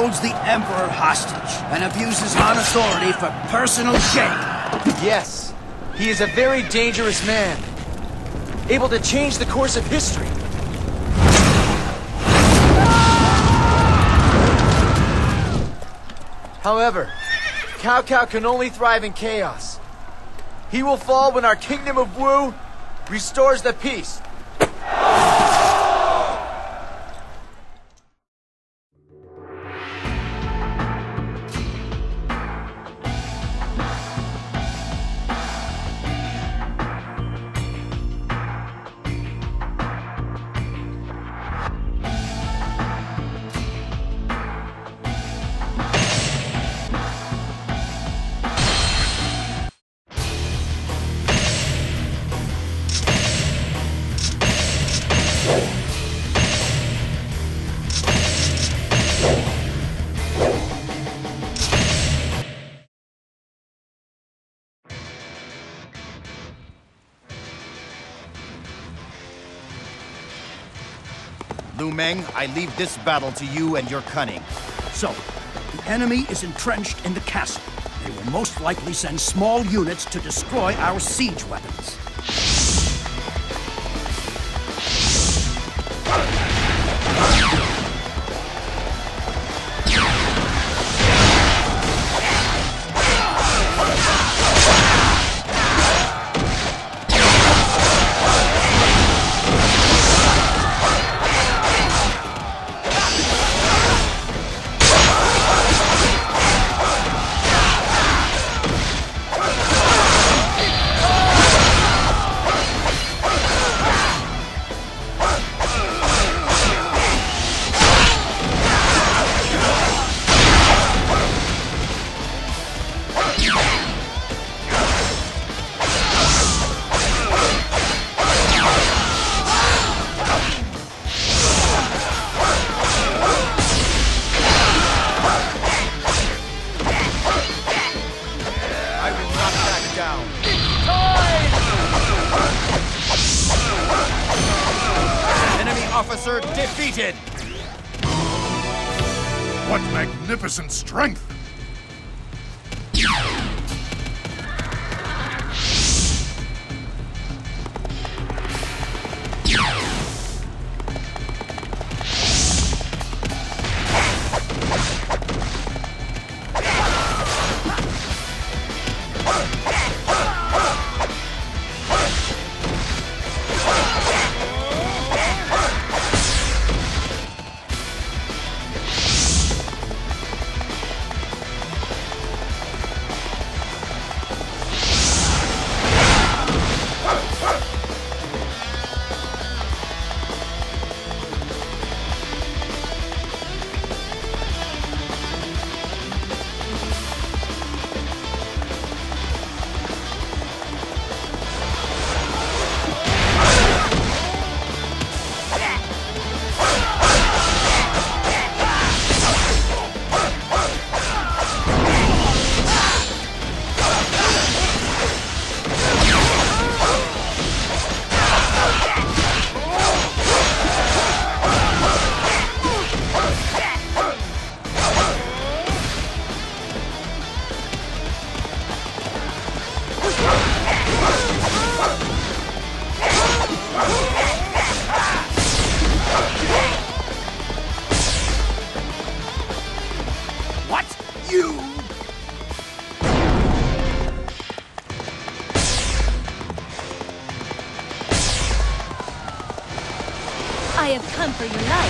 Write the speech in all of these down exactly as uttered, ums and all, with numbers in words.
holds the Emperor hostage and abuses Han authority for personal gain. Yes, he is a very dangerous man, able to change the course of history. However, Cao Cao can only thrive in chaos. He will fall when our Kingdom of Wu restores the peace. Lu Meng, I leave this battle to you and your cunning. So, the enemy is entrenched in the castle. They will most likely send small units to destroy our siege weapons. Officer defeated! What magnificent strength! I have come for your life.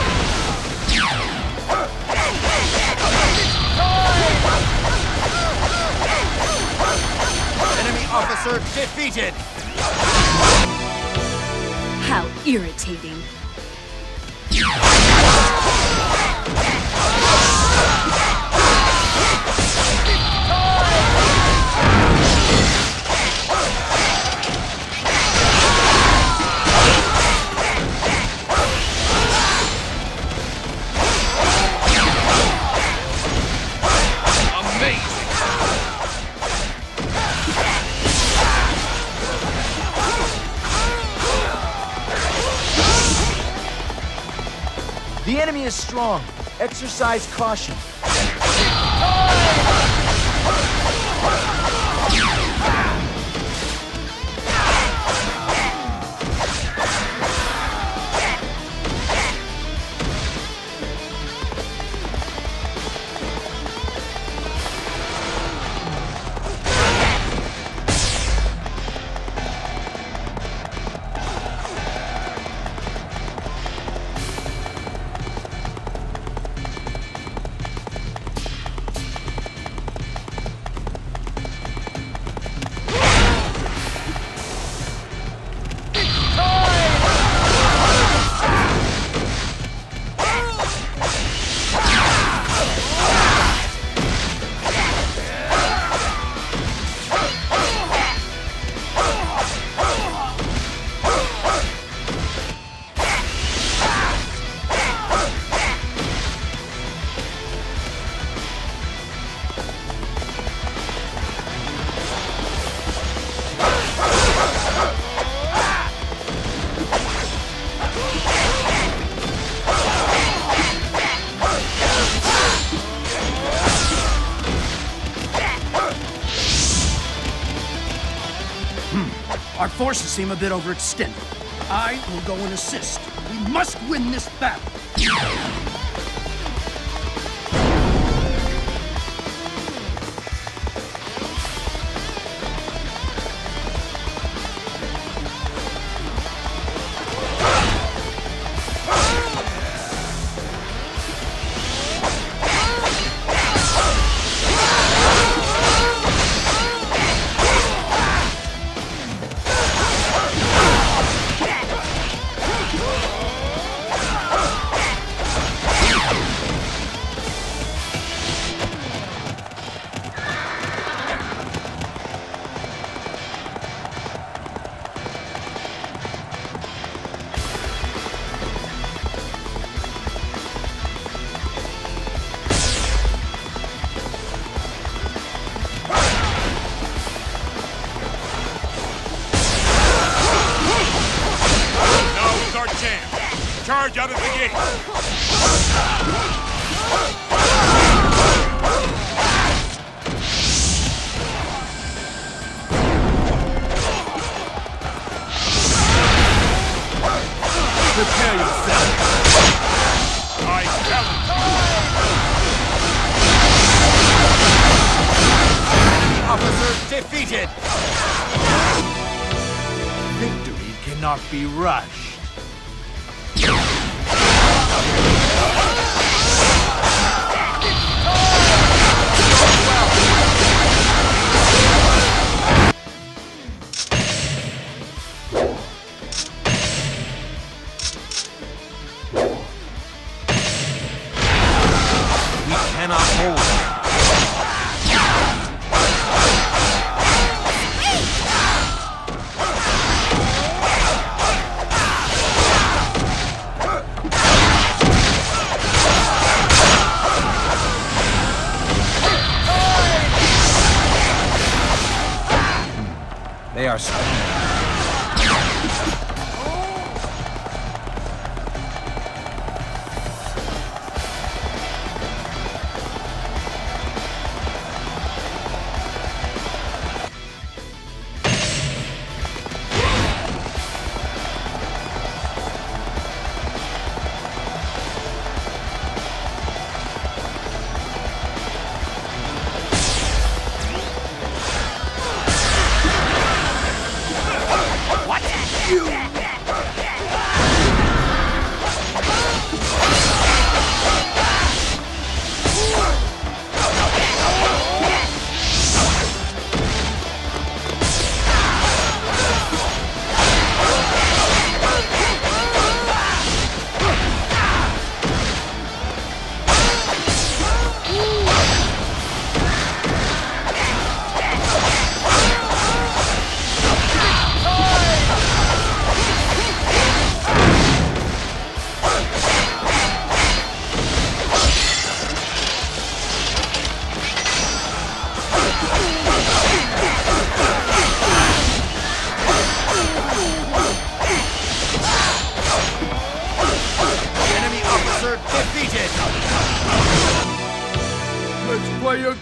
Enemy officer defeated! How irritating. The enemy is strong, Exercise caution. Our forces seem a bit overextended. I will go and assist. We must win this battle. Charge out of the gate! Prepare yourself! I challenge Officer defeated! Victory cannot be rushed. Cannot hold. They are so. You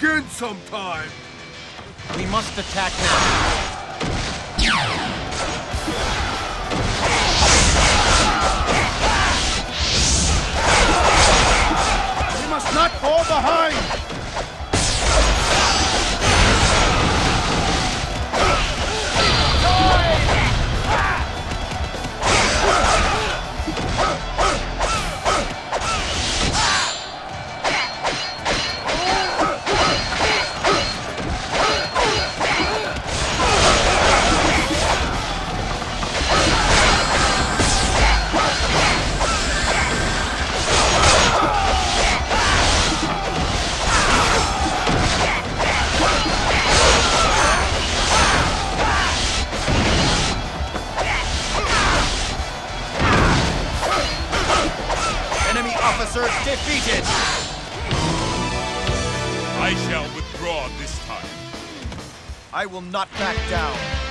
again sometime. We must attack now. We must not fall behind! Officer defeated! I shall withdraw this time. I will not back down.